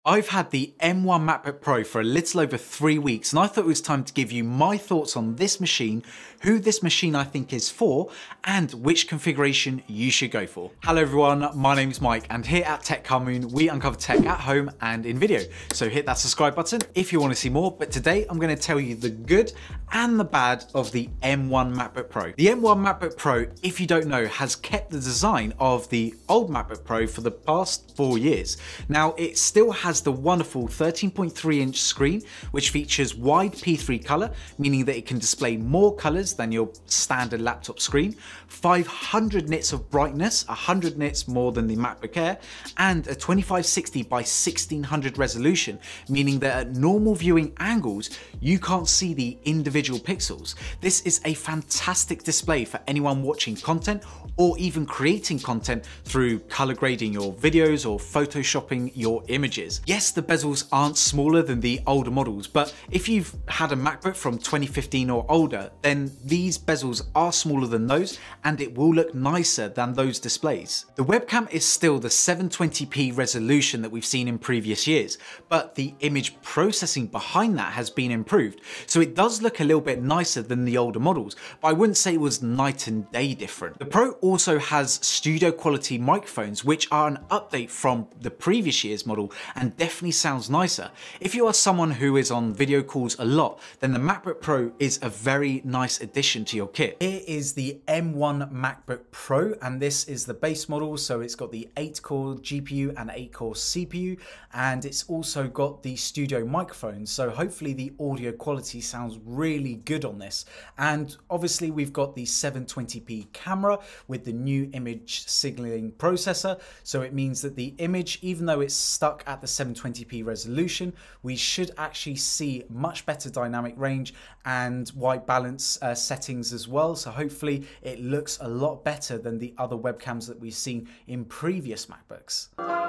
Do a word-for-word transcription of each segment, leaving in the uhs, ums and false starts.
I've had the M one MacBook Pro for a little over three weeks and I thought it was time to give you my thoughts on this machine, who this machine I think is for, and which configuration you should go for. Hello everyone, my name is Mike and here at Tech Car Moon we uncover tech at home and in video. So hit that subscribe button if you want to see more, but today I'm going to tell you the good and the bad of the M one MacBook Pro. The M one MacBook Pro, if you don't know, has kept the design of the old MacBook Pro for the past four years. Now it still has the wonderful thirteen point three inch screen, which features wide P three color, meaning that it can display more colors than your standard laptop screen, five hundred nits of brightness, one hundred nits more than the MacBook Air, and a twenty-five sixty by sixteen hundred resolution, meaning that at normal viewing angles, you can't see the individual pixels. This is a fantastic display for anyone watching content or even creating content through color grading your videos or photoshopping your images. Yes, the bezels aren't smaller than the older models, but if you've had a MacBook from twenty fifteen or older, then these bezels are smaller than those and it will look nicer than those displays. The webcam is still the seven twenty p resolution that we've seen in previous years, but the image processing behind that has been improved. So it does look a little bit nicer than the older models, but I wouldn't say it was night and day different. The Pro also has studio quality microphones, which are an update from the previous year's model and definitely sounds nicer. If you are someone who is on video calls a lot, then the MacBook Pro is a very nice addition to your kit. Here is the M one MacBook Pro, and this is the base model. So it's got the eight core G P U and eight core C P U, and it's also got the studio microphone. So hopefully the audio quality sounds really good on this. And obviously we've got the seven twenty p camera with the new image signaling processor. So it means that the image, even though it's stuck at the seven twenty p resolution, we should actually see much better dynamic range and white balance uh, settings as well. So hopefully it looks a lot better than the other webcams that we've seen in previous MacBooks.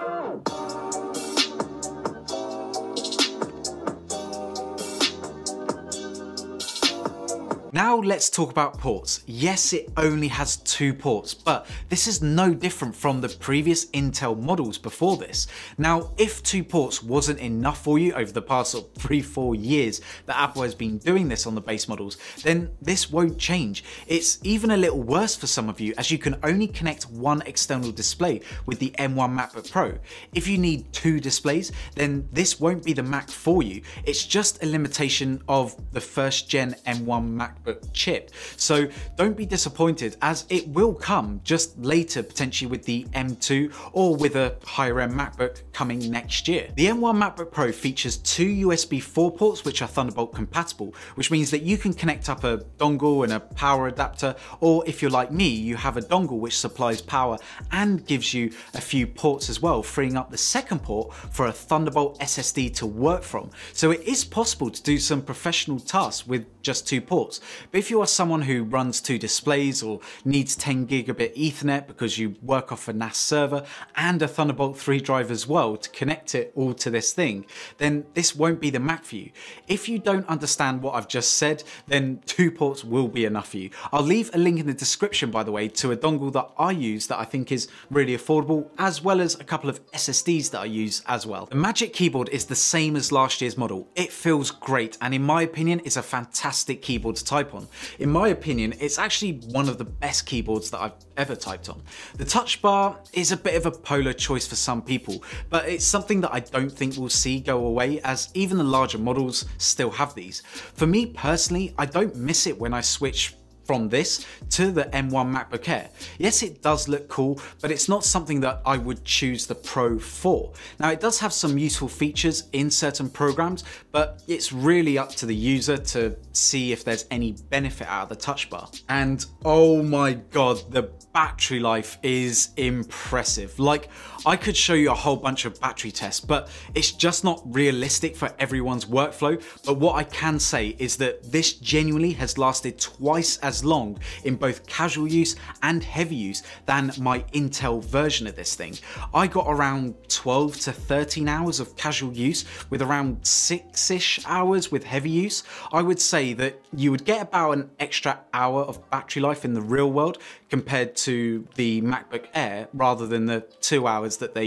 Now let's talk about ports. Yes, it only has two ports, but this is no different from the previous Intel models before this. Now, if two ports wasn't enough for you over the past sort of three, four years that Apple has been doing this on the base models, then this won't change. It's even a little worse for some of you, as you can only connect one external display with the M one MacBook Pro. If you need two displays, then this won't be the Mac for you. It's just a limitation of the first gen M one MacBook chip. So don't be disappointed, as it will come just later, potentially with the M two or with a higher end MacBook coming next year. The M one MacBook Pro features two U S B four ports which are Thunderbolt compatible, which means that you can connect up a dongle and a power adapter, or if you're like me, you have a dongle which supplies power and gives you a few ports as well, freeing up the second port for a Thunderbolt S S D to work from. So it is possible to do some professional tasks with just two ports. But if you are someone who runs two displays or needs ten gigabit Ethernet because you work off a N A S server and a Thunderbolt three drive as well to connect it all to this thing, then this won't be the Mac for you. If you don't understand what I've just said, then two ports will be enough for you. I'll leave a link in the description, by the way, to a dongle that I use that I think is really affordable, as well as a couple of S S Ds that I use as well. The Magic Keyboard is the same as last year's model. It feels great, and in my opinion, is a fantastic keyboard to type on. In my opinion, it's actually one of the best keyboards that I've ever typed on. The touch bar is a bit of a polar choice for some people, but it's something that I don't think we'll see go away, as even the larger models still have these. For me personally, I don't miss it when I switch from this to the M one MacBook Air. Yes, it does look cool, but it's not something that I would choose the Pro for. Now, it does have some useful features in certain programs, but it's really up to the user to see if there's any benefit out of the touch bar. And oh my God, the battery life is impressive. Like, I could show you a whole bunch of battery tests, but it's just not realistic for everyone's workflow. But what I can say is that this genuinely has lasted twice as long in both casual use and heavy use than my Intel version of this thing. I got around twelve to thirteen hours of casual use with around six-ish hours with heavy use. I would say that you would get about an extra hour of battery life in the real world compared to the MacBook Air, rather than the two hours that they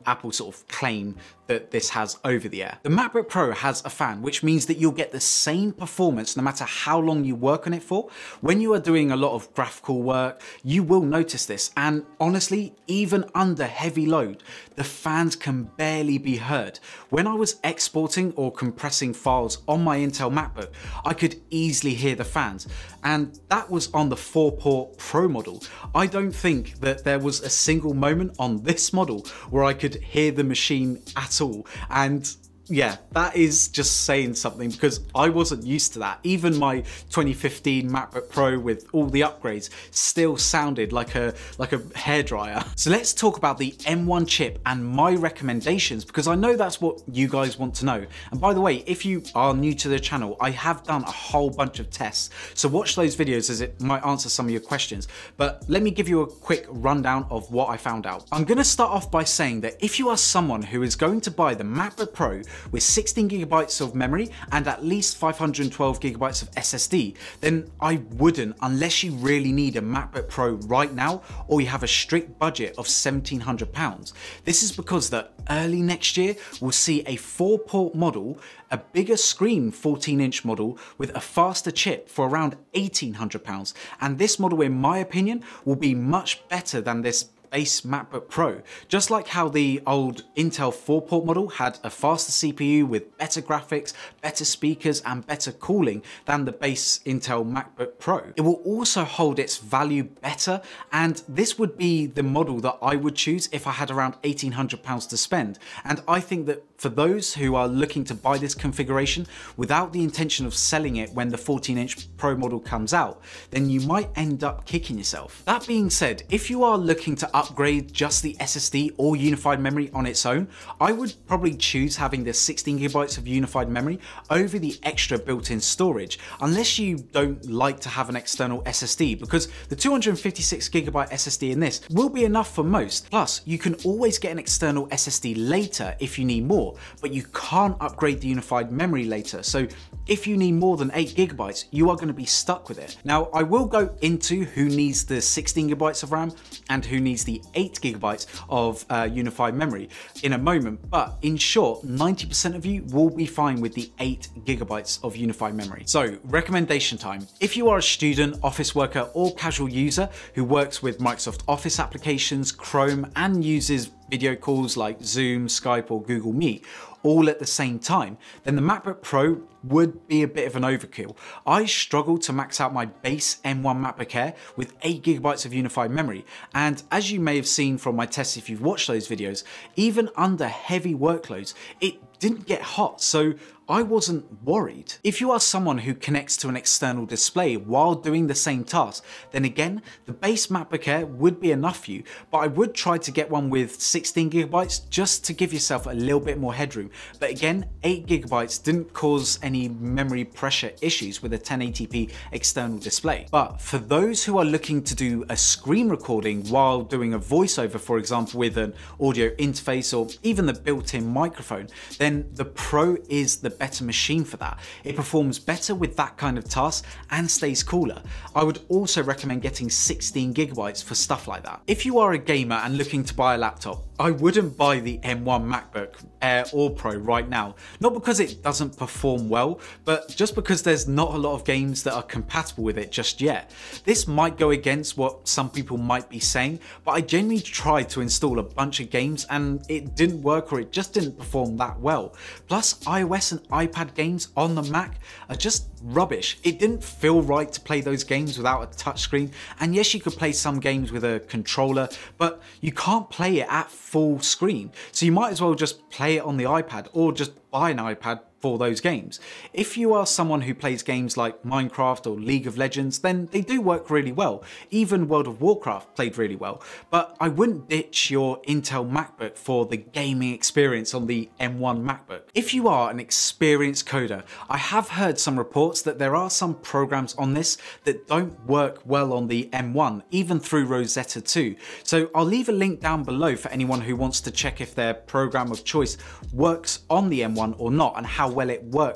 Apple sort of claim that this has over the Air. The MacBook Pro has a fan, which means that you'll get the same performance no matter how long you work on it for. When you are doing a lot of graphical work, you will notice this, and honestly, even under heavy load, the fans can barely be heard. When I was exporting or compressing files on my Intel MacBook, I could easily hear the fans, and that was on the four port Pro model. I don't think that there was a single moment on this model where I could hear the machine at all. And yeah, that is just saying something, because I wasn't used to that. Even my twenty fifteen MacBook Pro with all the upgrades still sounded like a like a hairdryer. So let's talk about the M one chip and my recommendations, because I know that's what you guys want to know. And by the way, if you are new to the channel, I have done a whole bunch of tests, so watch those videos as it might answer some of your questions. But let me give you a quick rundown of what I found out. I'm going to start off by saying that if you are someone who is going to buy the MacBook Pro with sixteen gigabytes of memory and at least five hundred twelve gigabytes of S S D, then I wouldn't, unless you really need a MacBook Pro right now or you have a strict budget of seventeen hundred pounds. This is because that early next year we'll see a four port model, a bigger screen fourteen inch model with a faster chip for around eighteen hundred pounds, and this model, in my opinion, will be much better than this base MacBook Pro. Just like how the old Intel four port model had a faster C P U with better graphics, better speakers and better cooling than the base Intel MacBook Pro. It will also hold its value better, and this would be the model that I would choose if I had around eighteen hundred pounds to spend. And I think that for those who are looking to buy this configuration without the intention of selling it when the fourteen inch Pro model comes out, then you might end up kicking yourself. That being said, if you are looking to upgrade just the S S D or unified memory on its own, I would probably choose having the sixteen gigabytes of unified memory over the extra built-in storage, unless you don't like to have an external S S D, because the two hundred fifty-six gigabyte S S D in this will be enough for most. Plus, you can always get an external S S D later if you need more, but you can't upgrade the unified memory later. So if you need more than eight gigabytes, you are going to be stuck with it. Now, I will go into who needs the sixteen gigabytes of RAM and who needs the eight gigabytes of uh, unified memory in a moment, but in short, ninety percent of you will be fine with the eight gigabytes of unified memory. So, recommendation time. If you are a student, office worker, or casual user who works with Microsoft Office applications, Chrome, and uses video calls like Zoom, Skype, or Google Meet all at the same time, then the MacBook Pro would be a bit of an overkill. I struggled to max out my base M one MacBook Air with eight gigabytes of unified memory, and as you may have seen from my tests if you've watched those videos, even under heavy workloads, it didn't get hot, so I wasn't worried. If you are someone who connects to an external display while doing the same task, then again, the base MacBook Air would be enough for you, but I would try to get one with sixteen gigabytes just to give yourself a little bit more headroom. But again, eight gigabytes didn't cause any memory pressure issues with a ten eighty p external display. But for those who are looking to do a screen recording while doing a voiceover, for example, with an audio interface or even the built-in microphone, then the Pro is the better machine for that. It performs better with that kind of task and stays cooler. I would also recommend getting sixteen gigabytes for stuff like that. If you are a gamer and looking to buy a laptop, I wouldn't buy the M one MacBook Air or Pro right now. Not because it doesn't perform well, but just because there's not a lot of games that are compatible with it just yet. This might go against what some people might be saying, but I genuinely tried to install a bunch of games and it didn't work, or it just didn't perform that well. Plus, iOS and iPad games on the Mac are just rubbish. It didn't feel right to play those games without a touchscreen, and yes, you could play some games with a controller, but you can't play it at full screen, so you might as well just play it on the iPad or just buy an iPad for those games. If you are someone who plays games like Minecraft or League of Legends, then they do work really well. Even World of Warcraft played really well, but I wouldn't ditch your Intel MacBook for the gaming experience on the M one MacBook. If you are an experienced coder, I have heard some reports that there are some programs on this that don't work well on the M one, even through Rosetta two. So I'll leave a link down below for anyone who wants to check if their program of choice works on the M one or not, and how well it works too.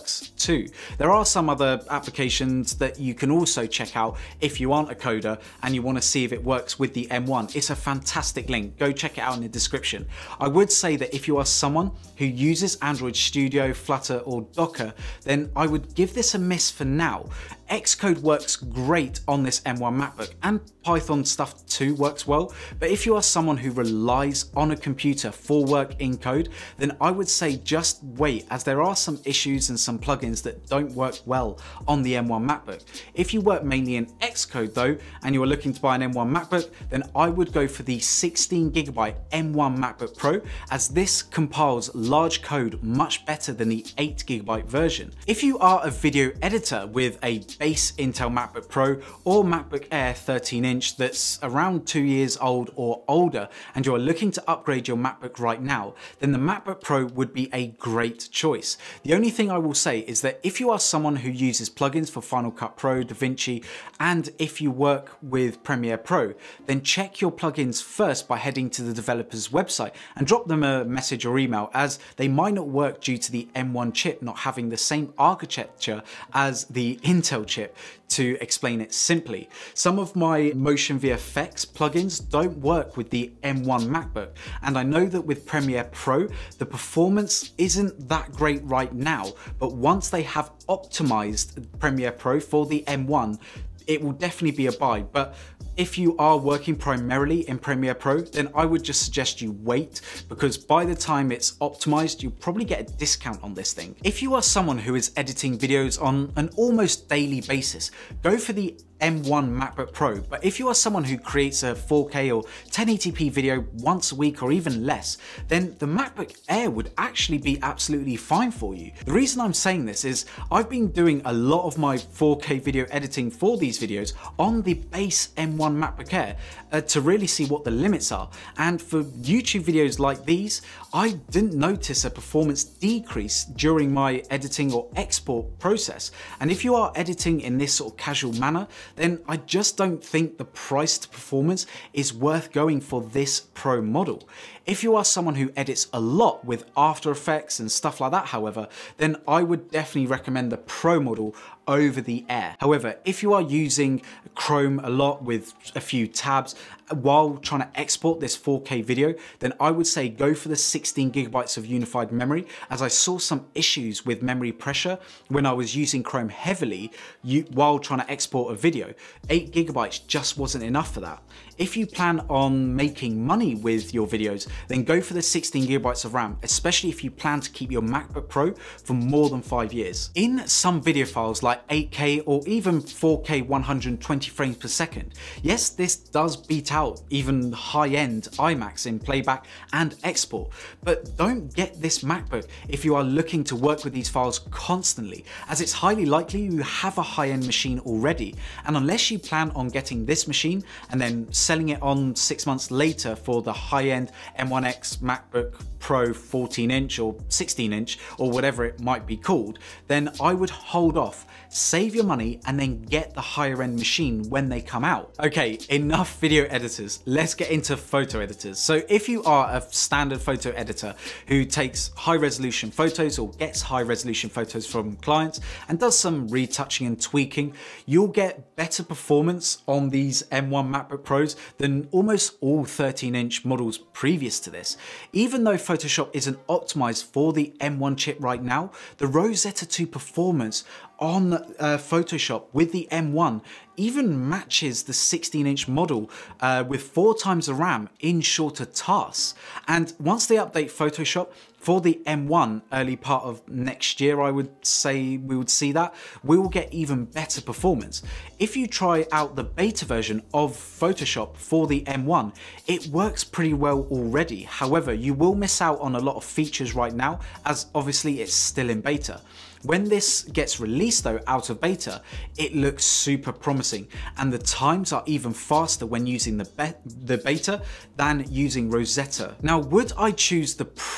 too. There are some other applications that you can also check out if you aren't a coder and you want to see if it works with the M one. It's a fantastic link. Go check it out in the description. I would say that if you are someone who uses Android Studio, Flutter or Docker, then I would give this a miss for now. Xcode works great on this M one MacBook, and Python stuff too works well, but if you are someone who relies on a computer for work in code, then I would say just wait, as there are some issues and some plugins that don't work well on the M one MacBook. If you work mainly in Xcode though, and you are looking to buy an M one MacBook, then I would go for the sixteen gigabyte M one MacBook Pro, as this compiles large code much better than the eight gigabyte version. If you are a video editor with a base Intel MacBook Pro or MacBook Air thirteen inch that's around two years old or older, and you're looking to upgrade your MacBook right now, then the MacBook Pro would be a great choice. The only thing I will say is that if you are someone who uses plugins for Final Cut Pro, DaVinci, and if you work with Premiere Pro, then check your plugins first by heading to the developer's website and drop them a message or email, as they might not work due to the M one chip not having the same architecture as the Intel chip, to explain it simply. Some of my Motion V F X plugins don't work with the M one MacBook, and I know that with Premiere Pro, the performance isn't that great right now, but once they have optimized Premiere Pro for the M one, it will definitely be a buy. But if you are working primarily in Premiere Pro, then I would just suggest you wait, because by the time it's optimized, you'll probably get a discount on this thing. If you are someone who is editing videos on an almost daily basis, go for the M one MacBook Pro. But if you are someone who creates a four K or ten eighty p video once a week or even less, then the MacBook Air would actually be absolutely fine for you. The reason I'm saying this is I've been doing a lot of my four K video editing for these videos on the base M one MacBook Air uh, to really see what the limits are. And for YouTube videos like these, I didn't notice a performance decrease during my editing or export process. And if you are editing in this sort of casual manner, then I just don't think the price to performance is worth going for this Pro model. If you are someone who edits a lot with After Effects and stuff like that, however, then I would definitely recommend the Pro model over the Air. However, if you are using Chrome a lot with a few tabs while trying to export this four K video, then I would say go for the sixteen gigabytes of unified memory, as I saw some issues with memory pressure when I was using Chrome heavily while trying to export a video. eight gigabytes just wasn't enough for that. If you plan on making money with your videos, then go for the sixteen gigabytes of RAM, especially if you plan to keep your MacBook Pro for more than five years. In some video files like eight K or even four K one hundred twenty frames per second, yes, this does beat out even high-end iMacs in playback and export, but don't get this MacBook if you are looking to work with these files constantly, as it's highly likely you have a high-end machine already, and unless you plan on getting this machine and then selling it on six months later for the high-end M one X MacBook Pro fourteen inch or sixteen inch or whatever it might be called, then I would hold off, save your money, and then get the higher end machine when they come out. Okay, enough video editors, let's get into photo editors. So if you are a standard photo editor who takes high resolution photos or gets high resolution photos from clients and does some retouching and tweaking, you'll get better performance on these M one MacBook Pros than almost all thirteen inch models previous to this. Even though Photoshop isn't optimized for the M one chip right now, the Rosetta two performance on uh, Photoshop with the M one even matches the sixteen inch model uh, with four times the RAM in shorter tasks. And once they update Photoshop for the M one early part of next year, I would say we would see that, we will get even better performance. If you try out the beta version of Photoshop for the M one, it works pretty well already. However, you will miss out on a lot of features right now, as obviously it's still in beta. When this gets released though out of beta, it looks super promising, and the times are even faster when using the, be the beta than using Rosetta. Now, would I choose the Pro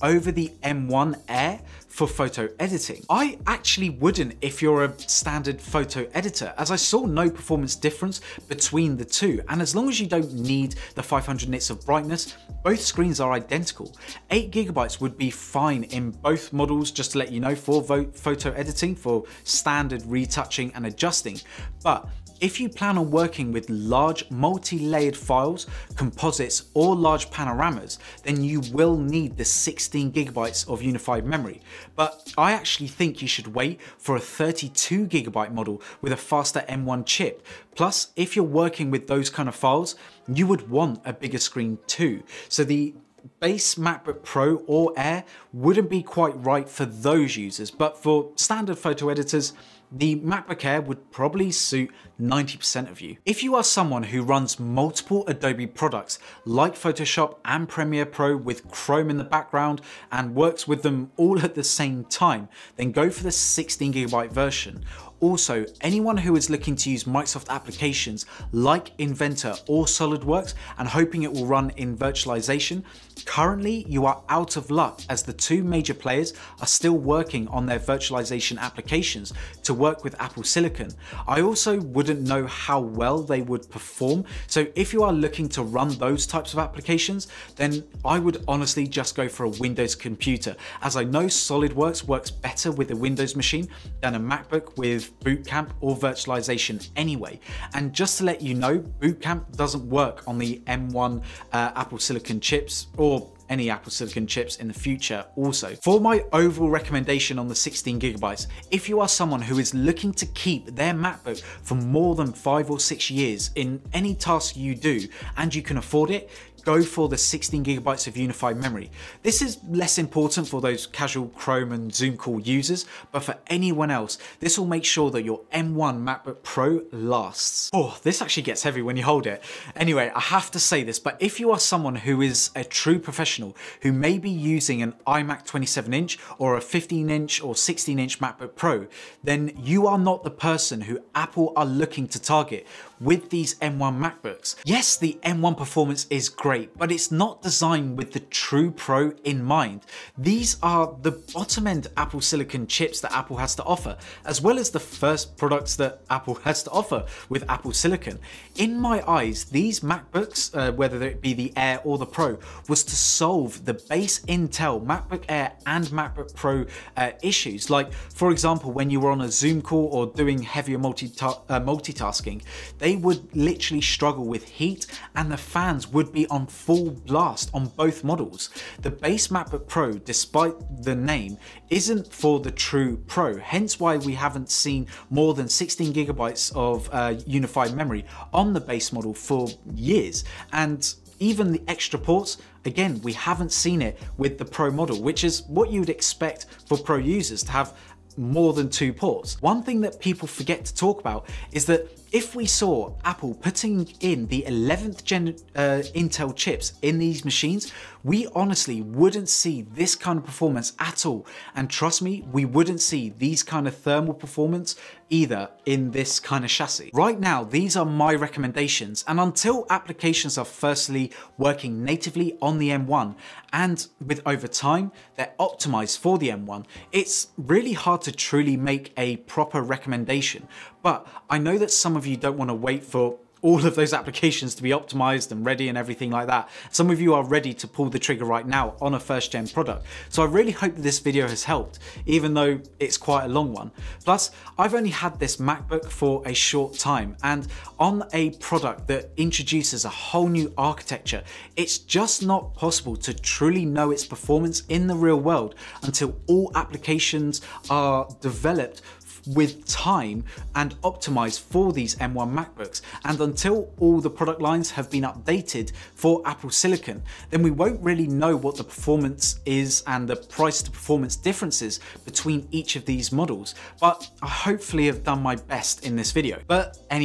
over the M one Air for photo editing? I actually wouldn't if you're a standard photo editor, as I saw no performance difference between the two, and as long as you don't need the five hundred nits of brightness, both screens are identical. eight gigabytes would be fine in both models, just to let you know, for photo editing, for standard retouching and adjusting. But if you plan on working with large multi-layered files, composites, or large panoramas, then you will need the sixteen gigabytes of unified memory. But I actually think you should wait for a thirty-two gigabyte model with a faster M one chip. Plus, if you're working with those kind of files, you would want a bigger screen too. So the base MacBook Pro or Air wouldn't be quite right for those users, but for standard photo editors, the MacBook Air would probably suit ninety percent of you. If you are someone who runs multiple Adobe products like Photoshop and Premiere Pro with Chrome in the background and works with them all at the same time, then go for the sixteen gigabyte version. Also, anyone who is looking to use Microsoft applications like Inventor or SolidWorks and hoping it will run in virtualization, currently you are out of luck, as the two major players are still working on their virtualization applications to work with Apple Silicon. I also wouldn't know how well they would perform, so if you are looking to run those types of applications, then I would honestly just go for a Windows computer, as I know SolidWorks works better with a Windows machine than a MacBook with Boot Camp or virtualization anyway. And just to let you know, Boot Camp doesn't work on the M one uh, Apple Silicon chips, or any Apple Silicon chips in the future also. For my overall recommendation on the sixteen gigabytes, if you are someone who is looking to keep their MacBook for more than five or six years in any task you do, and you can afford it, go for the sixteen gigabytes of unified memory. This is less important for those casual Chrome and Zoom call users, but for anyone else, this will make sure that your M one MacBook Pro lasts. Oh, this actually gets heavy when you hold it. Anyway, I have to say this, but if you are someone who is a true professional who may be using an iMac twenty-seven inch or a fifteen inch or sixteen inch MacBook Pro, then you are not the person who Apple are looking to target with these M one MacBooks. Yes, the M one performance is great, but it's not designed with the true Pro in mind. These are the bottom end Apple Silicon chips that Apple has to offer, as well as the first products that Apple has to offer with Apple Silicon. In my eyes, these MacBooks, uh, whether it be the Air or the Pro, was to solve the base Intel MacBook Air and MacBook Pro uh, issues. Like, for example, when you were on a Zoom call or doing heavier multi uh, multitasking, they would literally struggle with heat and the fans would be on full blast on both models. The base MacBook Pro, despite the name, isn't for the true Pro, hence why we haven't seen more than sixteen gigabytes of uh, unified memory on the base model for years. And even the extra ports, again, we haven't seen it with the Pro model, which is what you would expect for Pro users, to have more than two ports. One thing that people forget to talk about is that if we saw Apple putting in the eleventh gen uh, Intel chips in these machines, we honestly wouldn't see this kind of performance at all. And trust me, we wouldn't see these kind of thermal performance either in this kind of chassis. Right now, these are my recommendations, and until applications are firstly working natively on the M one, and with over time they're optimized for the M one, it's really hard to truly make a proper recommendation. But I know that some of you don't want to wait for all of those applications to be optimized and ready and everything like that. Some of you are ready to pull the trigger right now on a first gen product. So I really hope that this video has helped, even though it's quite a long one. Plus, I've only had this MacBook for a short time, and on a product that introduces a whole new architecture, it's just not possible to truly know its performance in the real world until all applications are developed with time and optimized for these M one MacBooks, and until all the product lines have been updated for Apple Silicon, then we won't really know what the performance is and the price to performance differences between each of these models. But I hopefully have done my best in this video. But anyway,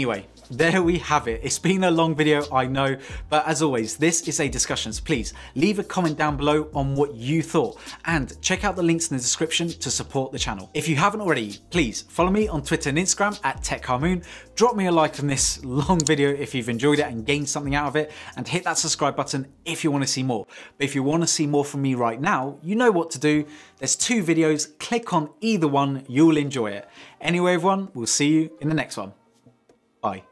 there we have it. It's been a long video, I know, but as always, this is a discussion. So please leave a comment down below on what you thought and check out the links in the description to support the channel. If you haven't already, please follow me on Twitter and Instagram at TechCarMoon. Drop me a like on this long video if you've enjoyed it and gained something out of it, and hit that subscribe button if you want to see more. But if you want to see more from me right now, you know what to do. There's two videos, click on either one, you'll enjoy it. Anyway everyone, we'll see you in the next one. Bye.